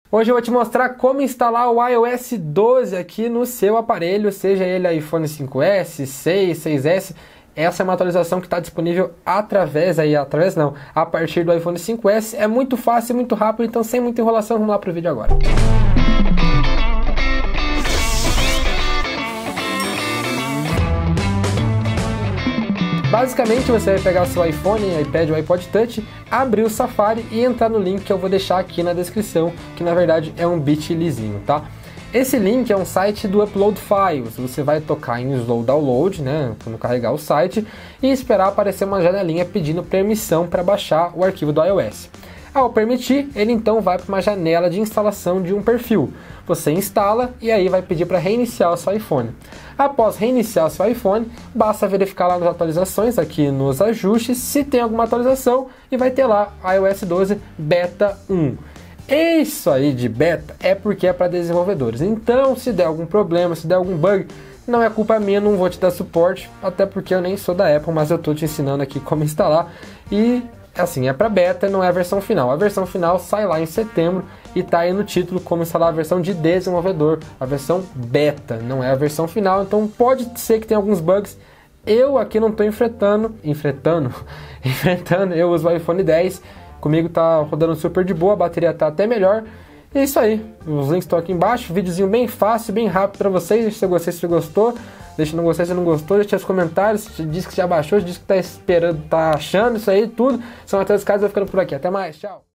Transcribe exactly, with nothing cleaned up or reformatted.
Hoje eu vou te mostrar como instalar o i O S doze aqui no seu aparelho, seja ele iPhone cinco S, seis, seis S. Essa é uma atualização que está disponível através, aí, através não, a partir do iPhone cinco S. É muito fácil, muito rápido, então sem muita enrolação, vamos lá para o vídeo agora. Basicamente você vai pegar o seu iPhone, iPad ou iPod Touch, abrir o Safari e entrar no link que eu vou deixar aqui na descrição, que na verdade é um bit.lyzinho, tá? Esse link é um site do Upload Files. Você vai tocar em Slow Download, né, quando carregar o site, e esperar aparecer uma janelinha pedindo permissão para baixar o arquivo do iOS. Ao permitir, ele então vai para uma janela de instalação de um perfil. Você instala e aí vai pedir para reiniciar o seu iPhone. Após reiniciar o seu iPhone, basta verificar lá nas atualizações, aqui nos ajustes, se tem alguma atualização e vai ter lá i O S doze Beta um. Isso aí de beta é porque é para desenvolvedores. Então, se der algum problema, se der algum bug, não é culpa minha, não vou te dar suporte, até porque eu nem sou da Apple, mas eu estou te ensinando aqui como instalar. E assim, é para beta, não é a versão final. A versão final sai lá em setembro e tá aí no título como instalar a versão de desenvolvedor, a versão beta, não é a versão final. Então pode ser que tenha alguns bugs. Eu aqui não estou enfrentando, enfrentando, enfrentando, eu uso o iPhone dez, comigo tá rodando super de boa, a bateria tá até melhor. E é isso aí, os links estão aqui embaixo, videozinho bem fácil, bem rápido para vocês. Deixa se você gostou, se você gostou, deixa não gostar se não gostou, deixa nos comentários, diz que já baixou, diz que tá esperando, tá achando isso aí, tudo. São até os casos, eu vou ficando por aqui, até mais, tchau!